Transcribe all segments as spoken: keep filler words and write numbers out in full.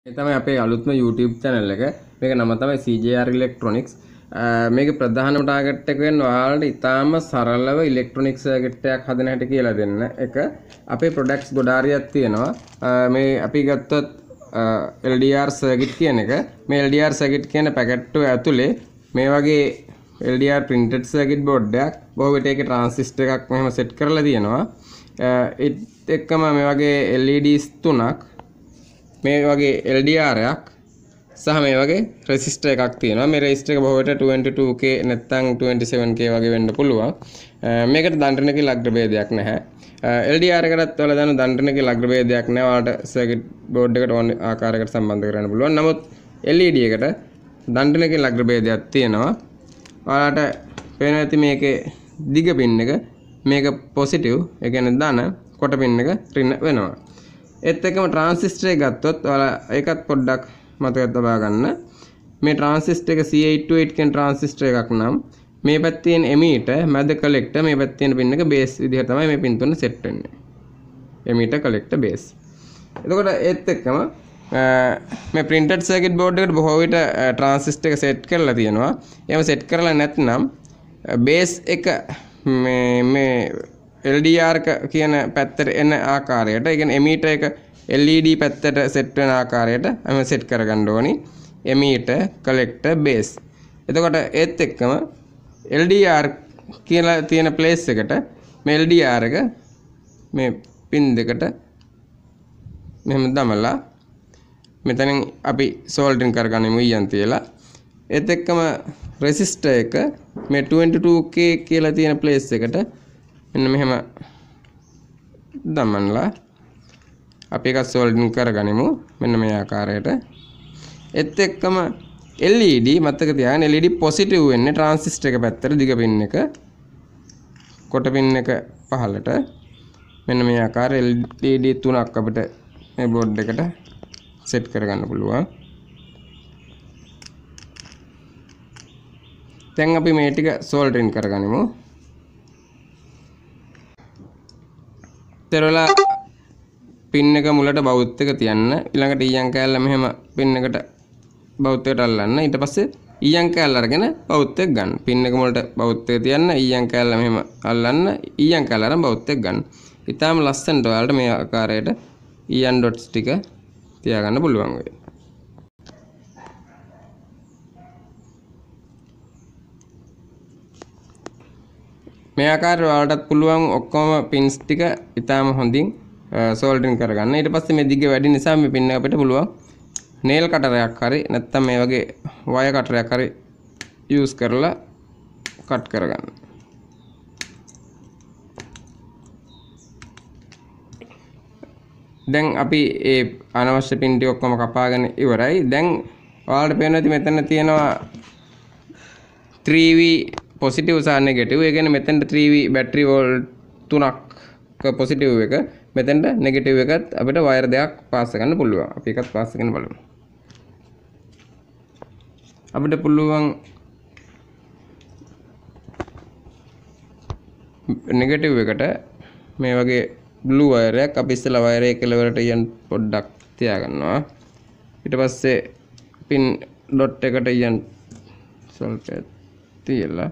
මේ තමයි අපේ අලුත්ම YouTube channel එක. මේක නම තමයි C J R Electronics. මේක ප්‍රධානම ටාගට් එක වෙන්නේ ඔයාලට ඉතාම සරලව ඉලෙක්ට්‍රොනික සර්කිට් එකක් හදන හැටි කියලා දෙන්න. එක අපේ ප්‍රොඩක්ට්ස් ගොඩාරියක් තියෙනවා. මේ අපි ගත්තොත් L D R සර්කිට් කියන එක. මේ L D R සර්කිට් කියන පැකට් එක ඇතුලේ මේ වගේ L D R printed circuit board එකක් බොහෝ විට ඒකේ transistor එකක් මෙහෙම set කරලා තියෙනවා. ඒත් එක්කම මේ වගේ L E Ds තුනක් මේ වගේ L D R එකක් සහ මේ වගේ resistor එකක් තියෙනවා. මේ resistor එක බොහෝ විට twenty-two K නැත්නම් twenty-seven K වගේ වෙන්න පුළුවන්. මේකට දණ්ඩනක ලග්න ભેදයක් නැහැ. L D R එකටත් ඔයාලා දන්න දණ්ඩනක ලග්න ભેදයක් නැහැ. ඔයාලට circuit board එකට ඕන ආකාරයකට සම්බන්ධ කරන්න පුළුවන්. නමුත් L E D එකට දණ්ඩනක ලග්න ભેදයක් තියෙනවා. ඔයාලට පේනවා ඇති මේකේ දිග පින් එක මේක positive ඒ කියන්නේ ධන කොට පින් එක ඍණ වෙනවා. ඒත් එක්කම ट्रांजिस्टर එක ගත්තොත් ඔයාලා ඒකත් පොඩ්ඩක් මතක තබා ගන්න. මේ ट्रांजिस्टर එක C eight twenty-eight කියන ट्रांजिस्टर එකක් නම් මේ පැත්තේ තියෙන එමීටර් මැද කලෙක්ටර් මේ පැත්තේ තියෙන පින් එක බේස් විදිහට තමයි මේ පින් තුන සෙට් වෙන්නේ. Emitter collector base. එතකොට ඒත් එක්කම මේ printed circuit board එකට බොහෝ විට ट्रांजिस्टर එක සෙට් කරලා තියෙනවා. එහෙම සෙට් කරලා නැත්නම් බේස් එක මේ මේ L D R කියන පැත්තට එන ආකාරයට, ඒ කියන්නේ එමීටර් එක L E D පැත්තට සෙට් වෙන ආකාරයට අපි සෙට් කරගන්න ඕනි. Emitter, collector, base. එතකොට ඒත් එක්කම L D R කියලා තියෙන ප්ලේස් එකට මේ L D R එක මේ පින් දෙකට මෙහෙම දමලා මෙතනින් අපි සෝල්ඩරින් කරගනිමු ඊයන් තියලා. ඒත් එක්කම රෙසිස්ටර් එක මේ twenty-two K කියලා තියෙන ප්ලේස් එකට මෙන්න මෙහෙම දමන්නලා අපි එක සෝල්ඩරින් කරගනිමු මෙන්න මේ ආකාරයට. ඒත් එක්කම L E D මතක තියාගන්න L E D පොසිටිව් වෙන්නේ ट्रांजिस्टर එක පැත්තට දිග පින් එක කොට පින් එක පහළට මෙන්න මේ ආකාරය L E D තුනක් අපිට මේ බෝඩ් එකට සෙට් කරගන්න පුළුවන්. දැන් අපි මේ ටික සෝල්ඩරින් කරගනිමු. terala pin එක මුලට බවුත් එක තියන්න. ඊළඟට ඊයන් කෑල්ල මෙහෙම pin එකට බවුත් එකට අල්ලන්න. ඊට පස්සේ ඊයන් කෑල්ල අරගෙන බවුත් එක ගන්න. pin එක මුලට බවුත් එක තියන්න. ඊයන් කෑල්ල මෙහෙම අල්ලන්න. ඊයන් කෑල්ල අරන් බවුත් එක ගන්න. ඊටාම ලස්සනට ඔයාලට මේ ආකාරයට ඊයන් ඩොට්ස් ටික තියාගන්න පුළුවන් වෙයි. මේ ආකාරයට ඔයාලටත් පුළුවන් ඔක්කොම පින්ස් ටික ඉතාලම හොඳින් සෝල්ඩරින් කරගන්න. ඊට පස්සේ මේ දිග වැඩි නිසා මේ පින් එක අපිට පුළුවන් නේල් කටරයක් හරි නැත්නම් මේ වගේ වයර් කටරයක් හරි යූස් කරලා කට් කරගන්න. දැන් අපි ඒ අනවශ්‍ය පින් ටික ඔක්කොම කපාගෙන ඉවරයි. දැන් ඔයාලට පේනවා ඇති මෙතන තියෙනවා three V positive සහ negative. ඒ කියන්නේ මෙතෙන්ට three V battery volt තුනක් positive එක, මෙතෙන්ට negative එකත් අපිට wire දෙකක් පාස් කරන්න පුළුවන්. අපි එකත් පාස් කරගෙන බලමු. අපිට පුළුවන් negative එකට මේ වගේ blue wire එකක් අපි ඉස්සෙල්ලා wire එක කෙලවරට යන් පොඩ්ඩක් තියාගන්නවා. ඊට පස්සේ pin dot එකට යන් සල්පේට් තියලා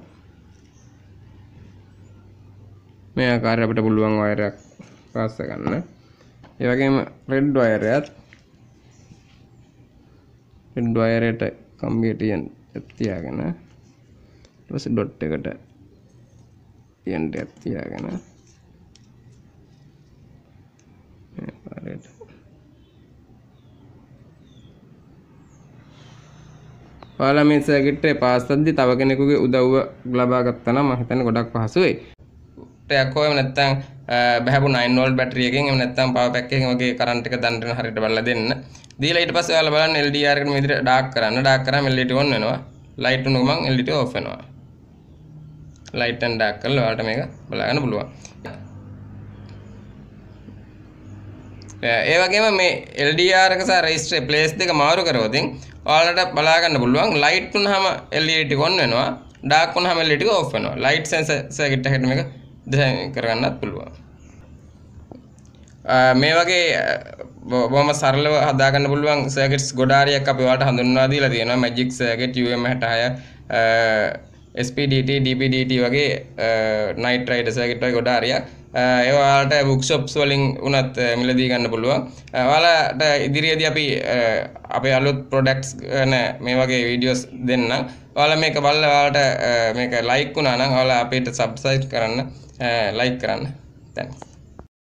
මේ ආකාරයට අපිට පුළුවන් වයර් එකක් පාස් කරන්න. ඒ වගේම රෙඩ් වයර් එකත් රෙඩ් වයර් එකට කම්බියට යන් තියාගෙන ඊට පස්සේ ඩොට් එකට යන් දෙයක් තියාගෙන මේ පාරට ඔයාලා මේ සර්කිට් එක පාස් කරද්දි තව කෙනෙකුගේ උදව්ව ලබා ගත්තා නම් මම හිතන්නේ ගොඩක් පහසු වෙයි. ටයක් හොයම නැත්නම් බහැපු nine volt බැටරි එකකින් එහෙම නැත්නම් පවර් පැක් එකකින් වගේ කරන්ට් එක දන්ටන හරියට බලලා දෙන්න. දීලා ඊට පස්සේ ඔයාලා බලන්න L D R එකට මේ විදිහට ඩාර්ක් කරන්න. ඩාර්ක් කරාම L E D on වෙනවා. ලයිට් උනු ගමන් L E D off වෙනවා. ලයිට් and ඩාර්ක් කරලා ඔයාලට මේක බලා ගන්න පුළුවන්. ඒ වගේම මේ L D R එක සහ රෙජිස්ටර් ප්ලේස් දෙක මාරු කරවතින් ඔයාලට බලා ගන්න පුළුවන් ලයිට් උනහම L E D ටික on වෙනවා. ඩාර්ක් උනහම L E D ටික off වෙනවා. ලයිට් සෙන්සර් සර්කිට් එකකට මේක ඩිසයින් කරගන්නත් පුළුවන්. මේ වගේ බොහොම සරලව හදාගන්න පුළුවන් සර්කිට්ස් ගොඩාරියක් අපි ඔයාලට හඳුන්වා දීලා තියෙනවා. Magic circuit U M sixty-six S P D T D P D T වගේ නයිට් රයිඩර් සර්කිට් වගේ ගොඩාරියක්. ඒ ඔයාලට බුක් ෂොප්ස් වලින් උනත් මිලදී ගන්න පුළුවන්. ඔයාලට ඉදිරියේදී අපි අපේ අලුත් ප්‍රොඩක්ට්ස් ගැන මේ වගේ වීඩියෝස් දෙන්නම්. ඔයාලා මේක බලලා ඔයාලට මේක ලයික් වුණා නම් ඔයාලා අපිට සබ්ස්ක්‍රයිබ් කරන්න, ලයික් කරන්න. Thanks.